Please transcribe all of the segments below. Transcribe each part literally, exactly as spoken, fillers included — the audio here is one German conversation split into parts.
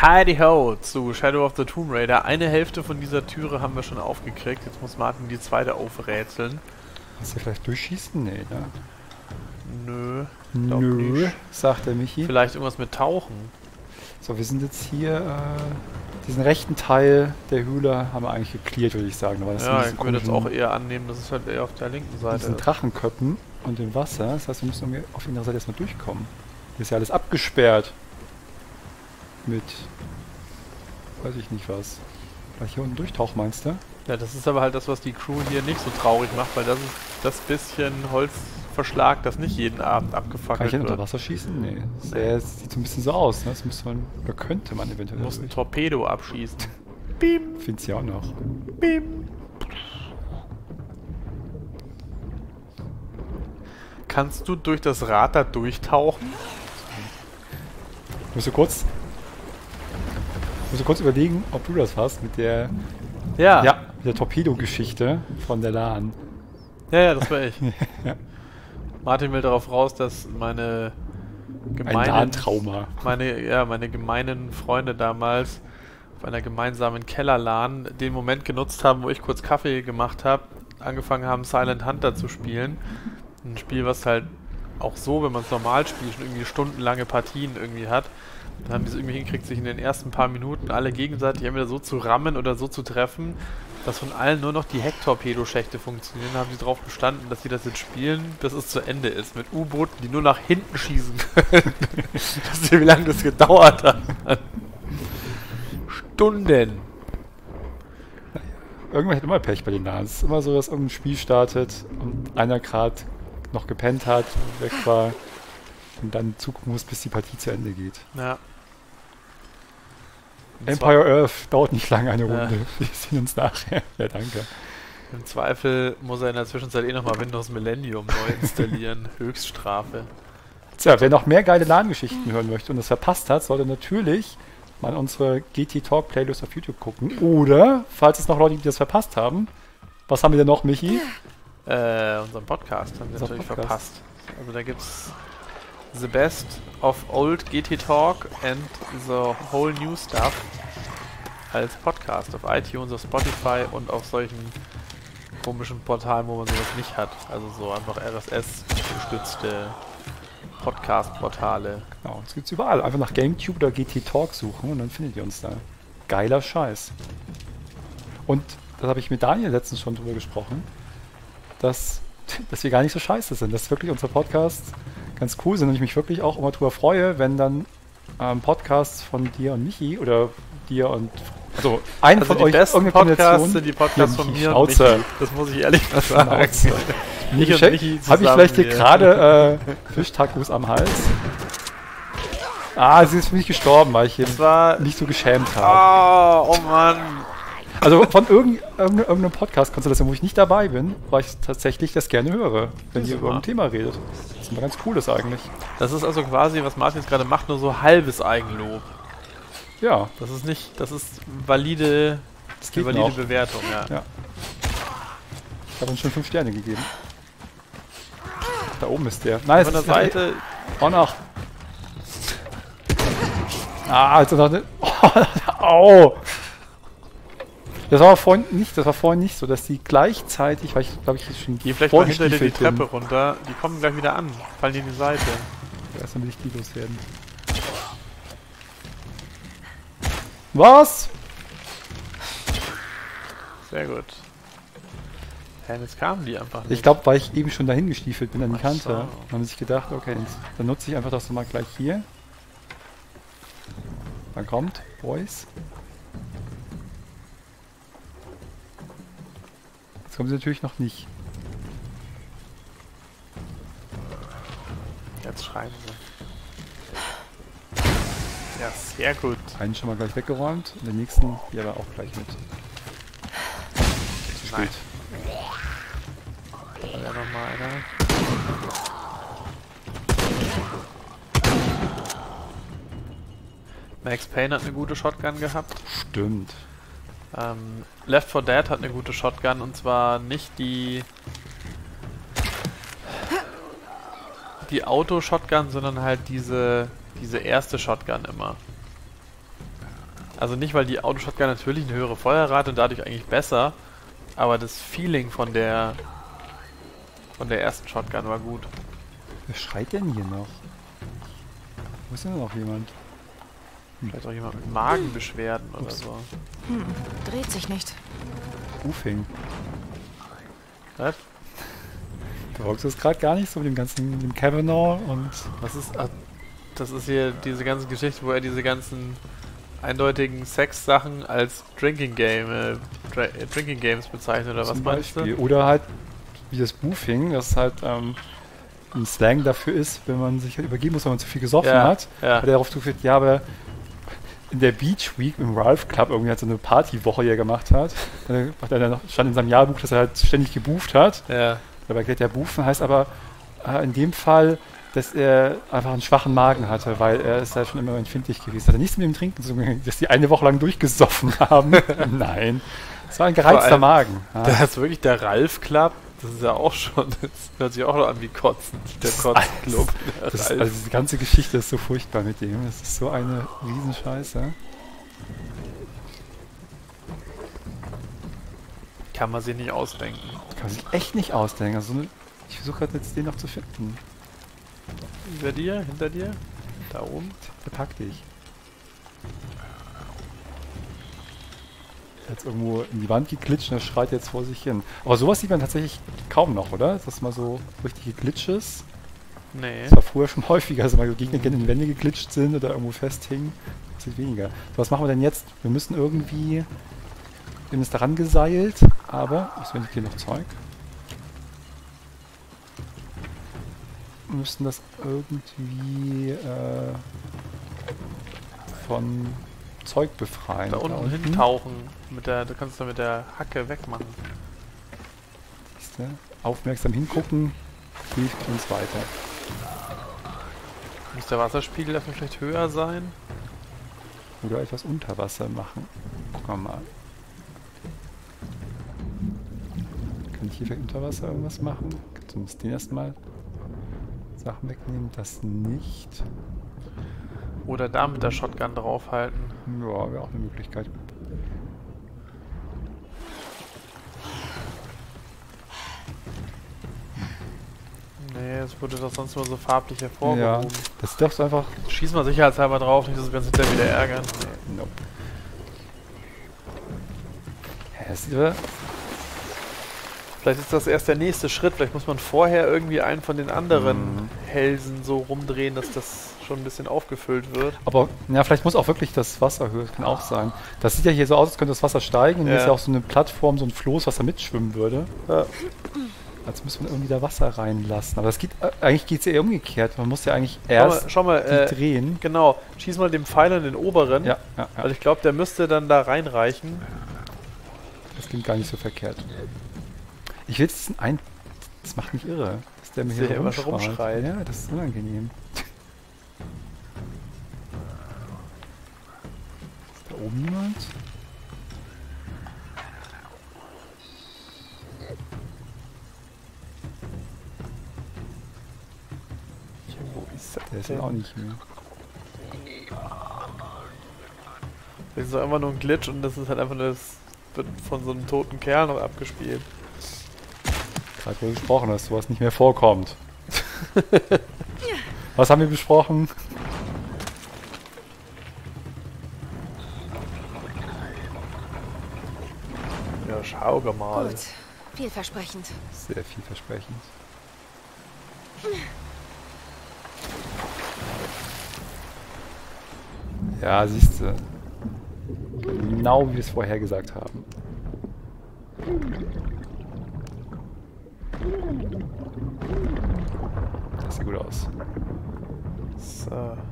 Heidi ho zu Shadow of the Tomb Raider. Eine Hälfte von dieser Türe haben wir schon aufgekriegt. Jetzt muss Martin die zweite aufrätseln. Kannst du vielleicht durchschießen? Nee, ne? Nö. Nö, nicht. sagt der Michi. Vielleicht irgendwas mit Tauchen. So, wir sind jetzt hier, äh, diesen rechten Teil der Höhle haben wir eigentlich gecleart, würde ich sagen. Da war das Ja, ich würde jetzt auch eher annehmen, dass es halt eher auf der linken Seite diesen ist. Drachenköppen und dem Wasser. Das heißt, wir müssen irgendwie auf die andere Seite erstmal durchkommen. Hier ist ja alles abgesperrt. Mit, weiß ich nicht was. Vielleicht hier unten durchtauchen, meinst du? Ja, das ist aber halt das, was die Crew hier nicht so traurig macht, weil das ist das bisschen Holzverschlag, das nicht jeden Abend abgefackelt Kann ich hier wird. unter Wasser schießen? Nee. Das nee. Sieht so ein bisschen so aus, ne? Das müsste man, oder könnte man eventuell. Du musst ein Torpedo abschießen. Bim! Find's ja auch noch. Bim! Kannst du durch das Rad da durchtauchen? Ich muss so kurz, muss so kurz überlegen, ob du das hast mit der, Ja. ja, mit der Torpedo-Geschichte von der LAN. Ja, ja, das war ich. Ja. Martin will darauf raus, dass meine gemeinen, Ein LAN-Trauma. meine, ja, meine gemeinen Freunde damals auf einer gemeinsamen Keller-LAN den Moment genutzt haben, wo ich kurz Kaffee gemacht habe, angefangen haben, Silent Hunter zu spielen. Ein Spiel, was halt auch so, wenn man es normal spielt, schon irgendwie stundenlange Partien irgendwie hat. Dann haben die es irgendwie hingekriegt, sich in den ersten paar Minuten alle gegenseitig entweder so zu rammen oder so zu treffen, dass von allen nur noch die Hecktorpedoschächte funktionieren. Da haben sie darauf bestanden, dass sie das jetzt spielen, bis es zu Ende ist. Mit U-Booten, die nur nach hinten schießen können. Wisst ihr, wie lange das gedauert hat? Stunden. Irgendwann hat immer Pech bei den LANs. Es ist immer so, dass irgendein Spiel startet und einer gerade noch gepennt hat, weg war und dann zugucken muss, bis die Partie zu Ende geht. Ja. Im Empire Earth dauert nicht lange eine Ja. Runde. Wir sehen uns nachher. Ja, danke. Im Zweifel muss er in der Zwischenzeit eh nochmal Windows Millennium neu installieren. Höchststrafe. Tja, wer noch mehr geile LAN-Geschichten hören möchte und das verpasst hat, sollte natürlich mal unsere G T Talk Playlist auf YouTube gucken. Oder, falls es noch Leute gibt, die das verpasst haben, was haben wir denn noch, Michi? Äh, unseren Podcast haben wir Unser natürlich Podcast. verpasst. Also da gibt's The Best of Old G T Talk and the Whole New Stuff als Podcast auf iTunes, auf Spotify und auf solchen komischen Portalen, wo man sowas nicht hat. Also so einfach R S S-gestützte Podcast-Portale. Genau, das gibt's überall. Einfach nach GameTube oder G T Talk suchen und dann findet ihr uns da. Geiler Scheiß. Und das habe ich mit Daniel letztens schon drüber gesprochen, dass, dass wir gar nicht so scheiße sind, dass wirklich unsere Podcasts ganz cool sind und ich mich wirklich auch immer drüber freue, wenn dann ähm, Podcasts von dir und Michi oder dir und also ein Also von die euch besten irgendeine Podcasts Kombination- sind die Podcasts Ja, von die mir und Schnauze. Michi. Das muss ich ehrlich mal sagen. Schnauze. Ich und Michi Habe ich zusammen vielleicht hier hier. gerade äh, Fischtacos am Hals? Ah, sie ist für mich gestorben, weil ich hier Das war... nicht so geschämt habe. Oh, oh Mann. Also von irgend, irgendeinem irgendeinem Podcast-Konstellation, wo ich nicht dabei bin, weil ich tatsächlich das gerne höre, wenn ihr über Super. ein Thema redet. Das ist immer ganz cool, das eigentlich. Das ist also quasi, was Martin jetzt gerade macht, nur so halbes Eigenlob. Ja, Das ist nicht, das ist valide, das eine geht valide noch. Bewertung, ja. Ja. Ich habe uns schon fünf Sterne gegeben. Da oben ist der. Nein, Von der ist Seite, Oh, noch. Ah, also noch eine. Oh, au! Das war vorhin nicht, das war vorhin nicht so, dass die gleichzeitig, weil ich glaube ich schon geh vielleicht mal hinter dir die vorgestiefelt bin. Treppe runter, die kommen gleich wieder an, fallen dir in die Seite. Erstmal will ich die loswerden. Was? Sehr gut. Ja, jetzt kamen die einfach nicht. Ich glaube, weil ich eben schon dahin gestiefelt bin an die Ach Kante, so. haben sie sich gedacht, okay, dann nutze ich einfach das mal gleich hier. Dann kommt, Boys. Jetzt kommen sie natürlich noch nicht. Jetzt schreien sie. Ja, sehr gut. Einen schon mal gleich weggeräumt und den nächsten hier aber auch gleich mit. Zu spät. Da wäre nochmal einer. Max Payne hat eine gute Shotgun gehabt. Stimmt. Ähm, Left four Dead hat eine gute Shotgun und zwar nicht die die Auto-Shotgun, sondern halt diese diese erste Shotgun immer. Also nicht, weil die Autoshotgun natürlich eine höhere Feuerrate und dadurch eigentlich besser, aber das Feeling von der von der ersten Shotgun war gut. Wer schreit denn hier noch? Wo ist denn noch jemand? Vielleicht auch jemand mit Magenbeschwerden oder Ups. so. Hm, dreht sich nicht. Ufing. Was? Du rockst es gerade gar nicht so mit dem ganzen mit dem Kavanaugh und... Was ist... Ach, das ist hier diese ganze Geschichte, wo er diese ganzen eindeutigen Sex-Sachen als Drinking Game, äh, Dra äh, Drinking Games bezeichnet, oder was Zum meinst Beispiel. du? Oder halt wie das Boofing, das halt ähm, ein Slang dafür ist, wenn man sich halt übergeben muss, wenn man zu viel gesoffen Ja, hat. ja. Hat er darauf zugeführt, ja, aber in der Beach Week im Ralph Club irgendwie halt so eine Partywoche, die er gemacht hat. Da hat er dann stand in seinem Jahrbuch, dass er halt ständig gebooft hat. Ja. Dabei erklärt ja, Boofen heißt aber äh, in dem Fall, dass er einfach einen schwachen Magen hatte, weil er ist ja schon immer empfindlich gewesen. Hat er nichts mit dem Trinken zu tun, dass die eine Woche lang durchgesoffen haben. Nein. Es war ein gereizter allem, Magen. Ja. Da ist wirklich der Ralf Club. Das ist ja auch schon, das hört sich auch noch an wie Kotzen. Der Kotzclub. Das ist, also diese ganze Geschichte ist so furchtbar mit dem. Das ist so eine Riesenscheiße. Kann man sich nicht ausdenken. Kann man sich echt nicht ausdenken. Also so eine, ich versuche gerade jetzt den noch zu finden. Über dir, hinter dir, da oben. Der packt dich. Jetzt irgendwo in die Wand geglitscht und er schreit jetzt vor sich hin. Aber sowas sieht man tatsächlich kaum noch, oder? Dass mal so richtige Glitches. Nee. Das war früher schon häufiger, dass mal Gegner gerne in die Wände geglitscht sind oder irgendwo festhingen. Das ist weniger. So, was machen wir denn jetzt? Wir müssen irgendwie... Wir haben es daran geseilt, aber... Was finde ich hier noch Zeug? Wir müssen das irgendwie äh, von Zeug befreien. Da unten hintauchen. Mit der, da kannst du mit der Hacke wegmachen. Siehste? Aufmerksam hingucken hilft uns weiter. Muss der Wasserspiegel dafür vielleicht höher sein? Oder etwas unter Wasser machen. Gucken wir mal. Kann ich hier vielleicht unter Wasser irgendwas machen? Du musst den erstmal Sachen wegnehmen, das nicht. Oder da mit der Shotgun draufhalten. Ja, wäre auch eine Möglichkeit. Nee, es würde doch sonst nur so farblich hervorgehoben. Ja, das darfst du einfach... Schieß mal sicherheitshalber drauf, nicht, dass wir uns hinterher wieder ärgern. Nee, nope. Ja, das sieht aber... Vielleicht ist das erst der nächste Schritt. Vielleicht muss man vorher irgendwie einen von den anderen Mhm. Hälsen so rumdrehen, dass das schon ein bisschen aufgefüllt wird. Aber, ja, vielleicht muss auch wirklich das Wasser höher, das kann auch sein. Das sieht ja hier so aus, als könnte das Wasser steigen. Und hier Ja. ist ja auch so eine Plattform, so ein Floß, was da mitschwimmen würde. Ja. Als müsste man irgendwie da Wasser reinlassen. Aber das geht, äh, eigentlich geht es ja eher umgekehrt. Man muss ja eigentlich Schau erst mal, schau mal die äh, drehen. genau. Schieß mal den Pfeil in den oberen. Ja, ja, ja. Weil ich glaube, der müsste dann da reinreichen. Das klingt gar nicht so verkehrt. Ich will jetzt ein... Das macht mich irre, dass der mir Dass hier der immer so rumschreit. rumschreit. Ja, das ist unangenehm. Ist da oben niemand? Wo ist das Der ist denn? auch nicht mehr. Das ist doch einfach nur ein Glitch und das ist halt einfach nur das wird von so einem toten Kerl noch abgespielt. Gerade wohl gesprochen, dass sowas nicht mehr vorkommt. Was haben wir besprochen? Ja, schau mal. Gut. Vielversprechend. Sehr vielversprechend. Ja, siehst du. Genau wie wir es vorher gesagt haben. Das sieht gut aus. So.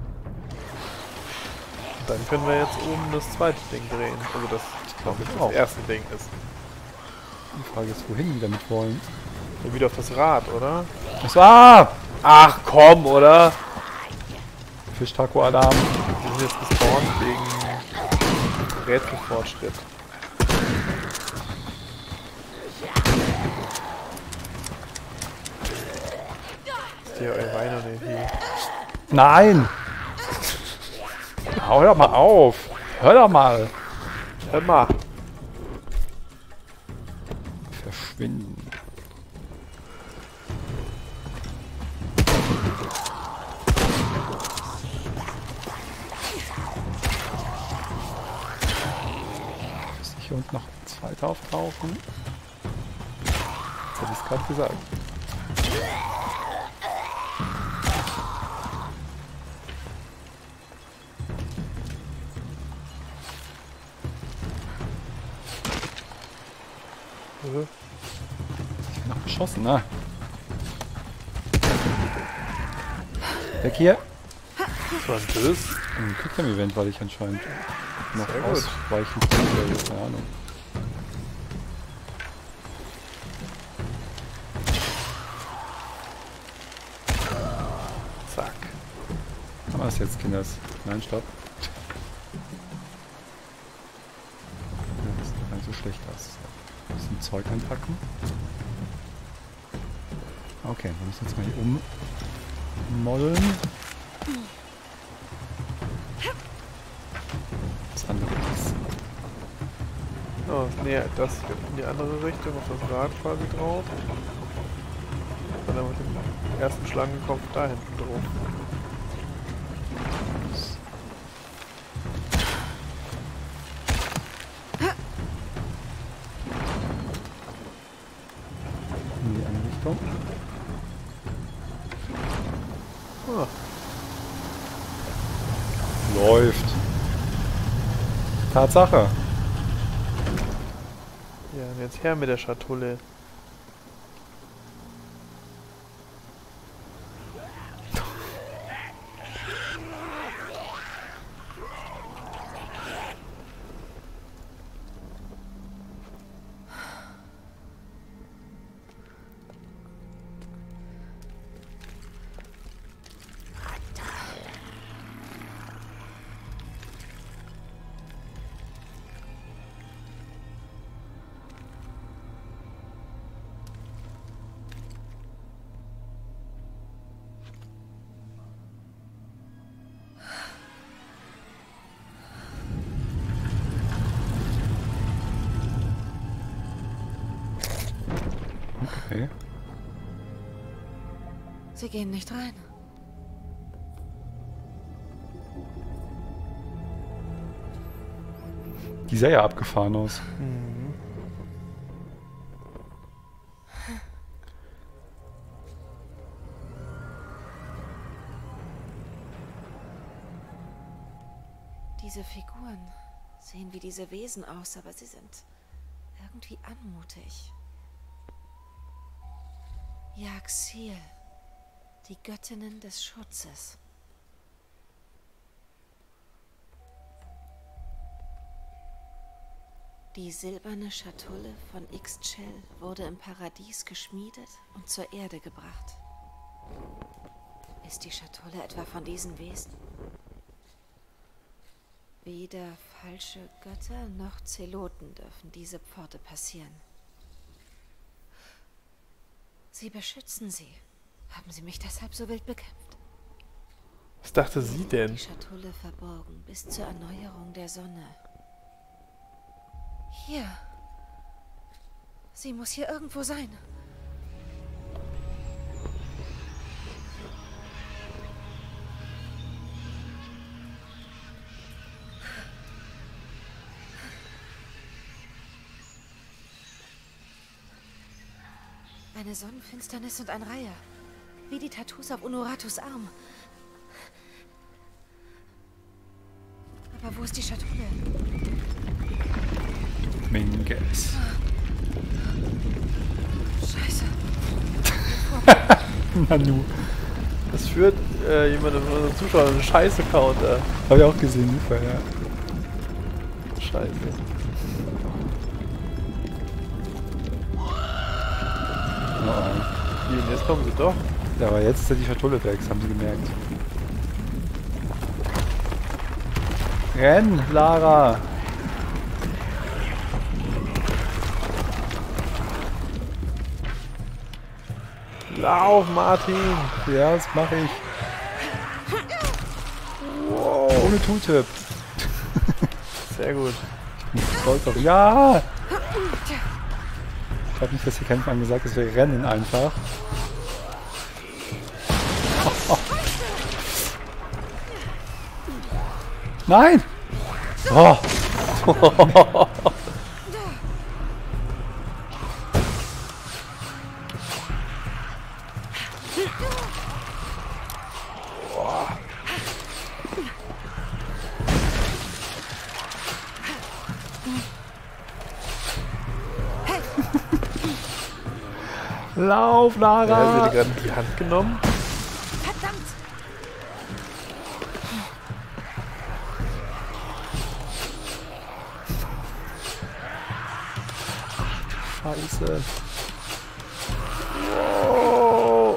Dann können wir jetzt oben das zweite Ding drehen. Also das, glaube ich das auch. erste Ding ist. Die Frage ist, wohin die damit wollen. Ja, wieder auf das Rad, oder? Das war Ach komm, oder? Fisch-Taco-Alarm. Wir sind jetzt gespawnt wegen Rätselfortschritt. Ist hier euer Wein oder wie? Nein! Hau doch mal auf! Hör doch mal. Hör mal. Verschwinden. Muss nicht hier unten noch ein zweiter auftauchen? Jetzt hätte ich es gerade gesagt. Mhm. Ich bin noch geschossen, ne? Weg hier. Was war denn das? Ein Quicktime-Event, weil ich anscheinend noch Sehr gut. ausweichen konnte. Keine Ahnung. Zack. Haben wir es jetzt, Kinders? Nein, stopp. Ja, das sieht gar nicht so schlecht aus. Ein bisschen Zeug anpacken. Okay, wir müssen jetzt mal hier ummollen. Das andere ist. Oh, nee, das in die andere Richtung, auf das Rad quasi drauf. Und dann mit dem ersten Schlangenkopf da hinten drauf. In die andere Richtung. Ah, Läuft. Tatsache. ja, und jetzt her mit der Schatulle. Okay. Sie gehen nicht rein. Die sah ja abgefahren aus. Mhm. Diese Figuren sehen wie diese Wesen aus, aber sie sind irgendwie anmutig. Yaxil, die Göttinnen des Schutzes. Die silberne Schatulle von Ixchel wurde im Paradies geschmiedet und zur Erde gebracht. Ist die Schatulle etwa von diesen Wesen? Weder falsche Götter noch Zeloten dürfen diese Pforte passieren. Sie beschützen sie. Haben sie mich deshalb so wild bekämpft? Was dachte sie denn? Die Schatulle verborgen bis zur Erneuerung der Sonne. Hier. Sie muss hier irgendwo sein. Eine Sonnenfinsternis und ein Reiher. Wie die Tattoos auf Unuratus Arm. Aber wo ist die Schatulle? Mingus. Scheiße. Nanu. Das führt äh, jemand von unseren Zuschauern einen Scheiße-Counter. Hab ich auch gesehen, super, ja. Scheiße. Oh, oh. Wie, und jetzt kommen sie doch. Ja, aber jetzt ist ja die Schatulle weg, das haben sie gemerkt. Renn, Lara! Lauf, Martin! Ja, das mache ich. Wow. Ohne Tooltip. Sehr gut. Ich bin stolz auf. Ja! Ich habe nicht, dass hier kein Mann gesagt ist, wir rennen einfach. Oh, oh. Nein! Oh! Lauf, Lara! Ja, sie hat die gerade in die Hand genommen. Verdammt! Scheiße. Oh.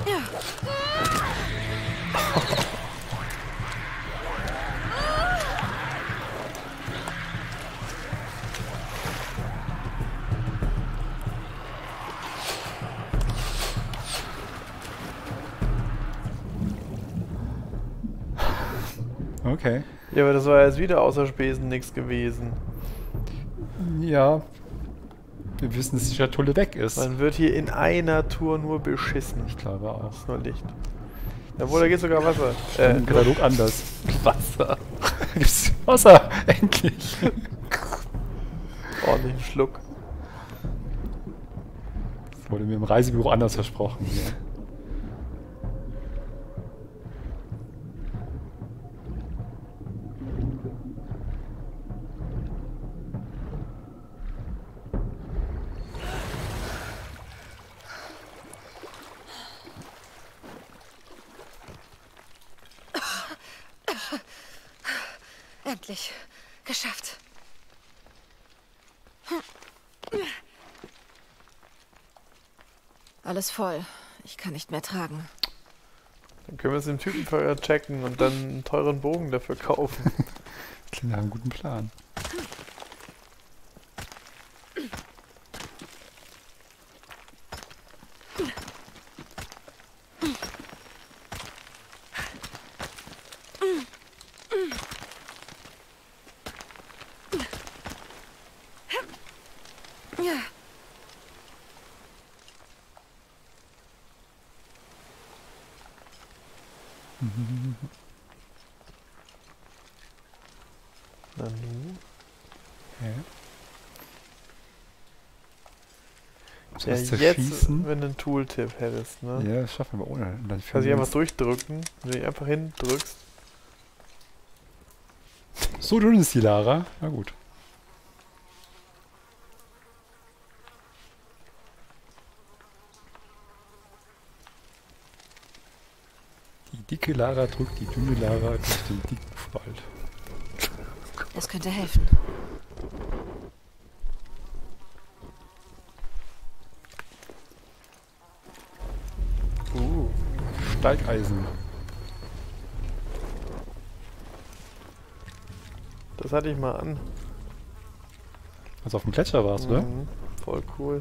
Okay. Ja, aber das war jetzt wieder außer Spesen nichts gewesen. Ja. Wir wissen, dass die Schatulle weg ist. Man wird hier in einer Tour nur beschissen. Ich glaube auch. Das ist nur Licht. Jawohl, da geht sogar Wasser. Äh, Im Katalog anders. Wasser. Gibt's Wasser? Endlich. Ordentlichen Schluck. Das wurde mir im Reisebüro anders versprochen. Ja. Endlich. Geschafft. Alles voll. Ich kann nicht mehr tragen. Dann können wir es im Typenfeuer checken und dann einen teuren Bogen dafür kaufen. Klingt nach einem guten Plan. Nanu. Ja. Ja, Was jetzt, zerschießen? wenn du einen Tooltip hättest, ne? Ja, das schaffen wir ohne. Und dann Kannst du wir einfach durchdrücken, wenn du dich einfach hindrückst. So dünn ist die Lara. Na gut. Die dicke Lara drückt die dünne Lara durch den dicken Wald. Das könnte helfen. Uh, Steigeisen. Das hatte ich mal an. Also auf dem Gletscher war's, oder? Mhm. Voll cool.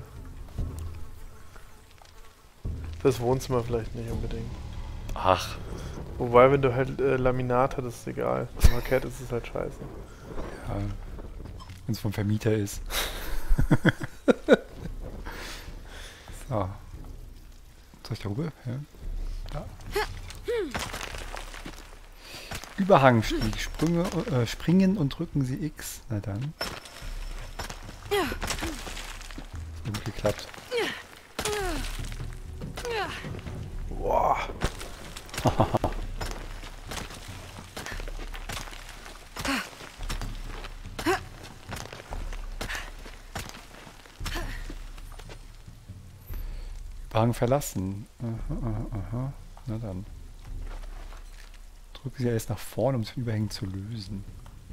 Das Wohnzimmer vielleicht nicht unbedingt. Ach. Wobei, wenn du halt äh, Laminat hast, ist es egal. Parkett ist es halt scheiße. Ja, wenn es vom Vermieter ist. So. Soll ich da rüber? Ja. Da. Überhangstieg. Sprünge, äh, springen und drücken Sie X. Na dann. Hat gut geklappt. Boah. Überhang verlassen. Aha, aha, aha. Na dann. Drücken Sie erst nach vorne, um das Überhängen zu lösen.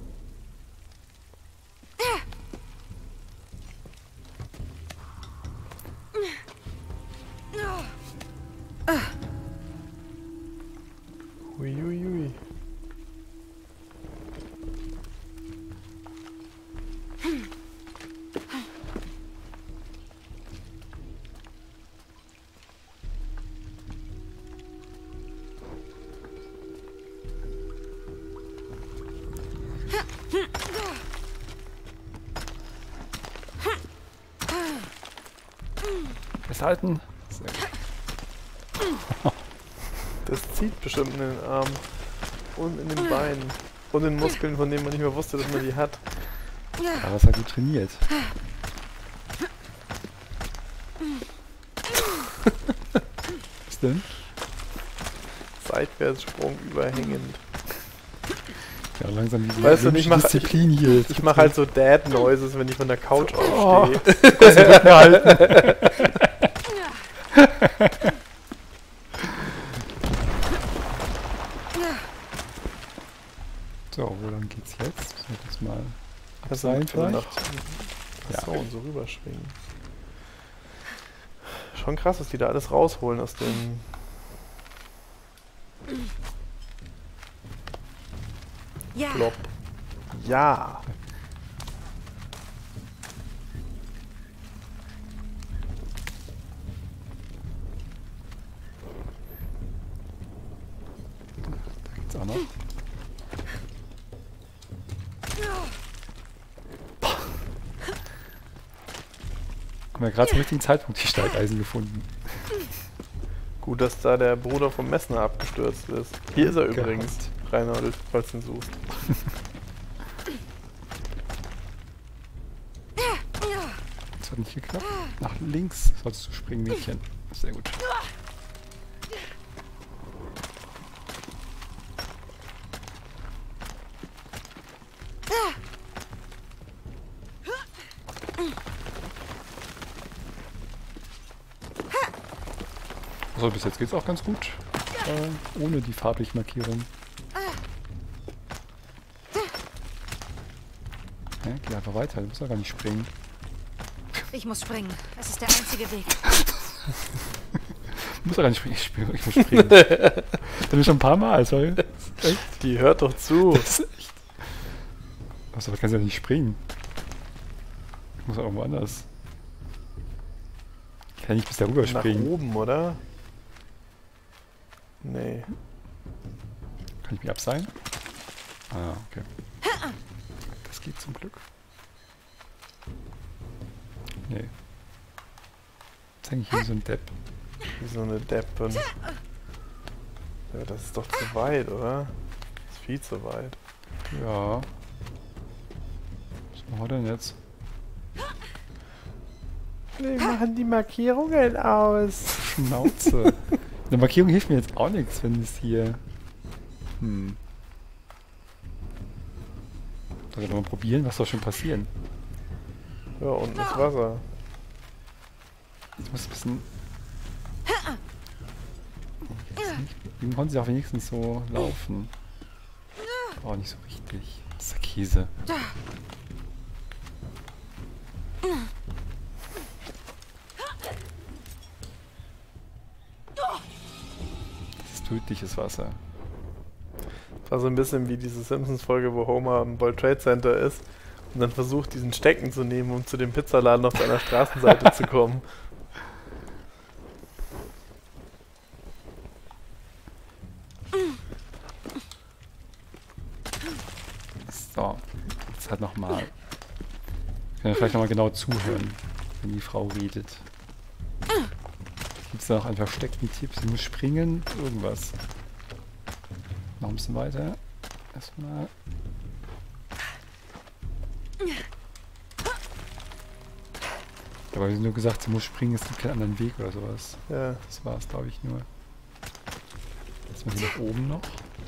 Uiuiui. Festhalten. Sehr gut. Das zieht bestimmt in den Armen. Und in den Beinen. Und in den Muskeln, von denen man nicht mehr wusste, dass man die hat. Aber es hat gut trainiert. Was denn? Seitwärtssprung überhängend. Ja, langsam diese Weißt du, ich mach- Disziplin hier. Ich mache halt so Dad-Noises, wenn ich von der Couch Oh. aufstehe. Kannst du den Rücken halten. So, wo lang geht's jetzt? Soll ich das mal abseilen vielleicht? Nach, Ja. so, und so rüberschwingen. Schon krass, was die da alles rausholen aus dem... Ja. Plop. Ja. Da geht's auch noch. Haben wir gerade zum richtigen Zeitpunkt die Steigeisen gefunden. Gut, dass da der Bruder vom Messner abgestürzt ist. Hier ist er Gehabt. übrigens, Reinhold, falls du ihn suchst. Das hat nicht geklappt. Nach links solltest du springen, Mädchen. Sehr gut. Also bis jetzt geht's auch ganz gut. Äh, ohne die farbliche Markierung. Ja, geh einfach weiter, du musst ja gar nicht springen. Ich muss springen. Es ist der einzige Weg. Du musst ja gar nicht springen, ich, spring, ich muss springen. Das haben wir schon ein paar Mal, sorry. Echt? Die hört doch zu. Das ist echt. Achso, aber kannst du ja nicht springen. Ich muss ja irgendwo anders. Ich kann nicht bis darüber Nach springen. oben, oder? Nee. Kann ich mich abseilen? Ah, okay. Das geht zum Glück. Nee. Jetzt hänge ich hier so ein Depp. Wie so eine Deppen. Ja, das ist doch zu weit, oder? Das ist viel zu weit. Ja. Was machen wir denn jetzt? Wir machen die Markierungen aus. Schnauze. Eine Markierung hilft mir jetzt auch nichts, wenn es hier... Hm. Soll ich doch mal probieren? Was soll schon passieren? Ja, unten ist Wasser. Jetzt muss ein bisschen... Jetzt nicht. Eben konnten sie auch wenigstens so laufen. Aber auch nicht so richtig. Das ist der Käse. Das ist tödliches Wasser. Das war so ein bisschen wie diese Simpsons-Folge, wo Homer im World Trade Center ist und dann versucht, diesen Stecken zu nehmen, um zu dem Pizzaladen auf seiner Straßenseite zu kommen. So, jetzt halt nochmal. Ich kann ja vielleicht nochmal genau zuhören, wenn die Frau redet. Gibt es da noch einen versteckten Tipp? Sie muss springen, irgendwas. Noch ein bisschen weiter. Erstmal. Aber sie hat nur gesagt, sie muss springen, es gibt keinen anderen Weg oder sowas. Ja. Das war es, glaube ich, nur. Jetzt mal hier nach oben noch.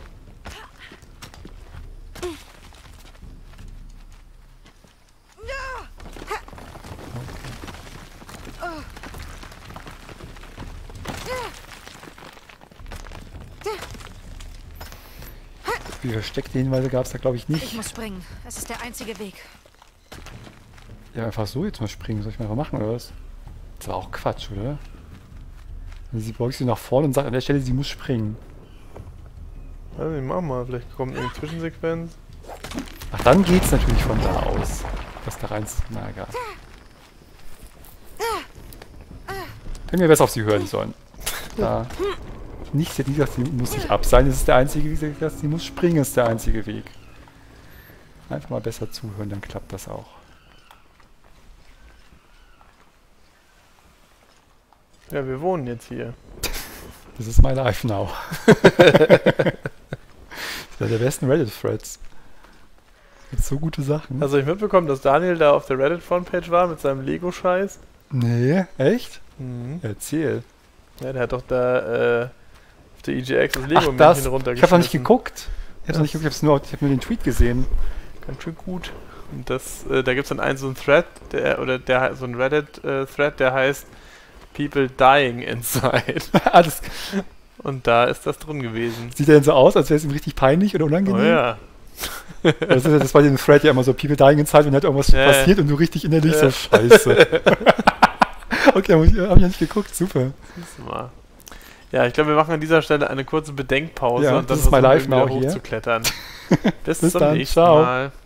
Wie versteckte Hinweise gab es da, glaube ich, Ich nicht. muss springen. Es ist der einzige Weg. Ja, einfach so jetzt mal springen. Soll ich mal einfach machen, oder was? Das war auch Quatsch, oder? Also sie beugt sich nach vorne und sagt an der Stelle, sie muss springen. Also, mach mal, vielleicht kommt eine Zwischensequenz. Ach, dann geht's natürlich von da aus. Was da rein... Na, egal. Hätten wir besser auf sie hören sollen. Da... Nicht, sie hat nie gesagt, sie muss sich abseilen, das ist der einzige Weg. Sie hat gesagt, sie muss springen, ist der einzige Weg. Einfach mal besser zuhören, dann klappt das auch. Ja, wir wohnen jetzt hier. Das ist my life now. Das ist einer der besten Reddit-Threads. Mit so gute Sachen. Hast du nicht mitbekommen, dass Daniel da auf der Reddit-Frontpage war mit seinem Lego-Scheiß? Nee, echt? Mhm. Erzähl. Ja, der hat doch da äh, auf der E G X das Ach, Lego-Männchen das. runtergeschmissen. Ich habe noch nicht geguckt. Ich habe noch nicht geguckt, ich habe nur, ich hab nur den Tweet gesehen. Ganz schön gut. Und das, äh, da gibt es dann einen so einen Thread, der, oder der so einen Reddit-Thread, der heißt People Dying Inside. Alles. Und da ist das drin gewesen. Sieht er denn so aus, als wäre es ihm richtig peinlich oder unangenehm? Oh ja. Das, ist, das war in dem Thread ja immer so, People dying inside, wenn halt irgendwas Ja. passiert und du richtig innerlich Ja. so, scheiße. Okay, habe ich hab ja nicht geguckt, super. Siehst du mal. Ja, ich glaube, wir machen an dieser Stelle eine kurze Bedenkpause Ja, und dann das ist my versuchen wir life now wieder hier. hochzuklettern. Bis, Bis zum dann, nächsten ciao. Mal.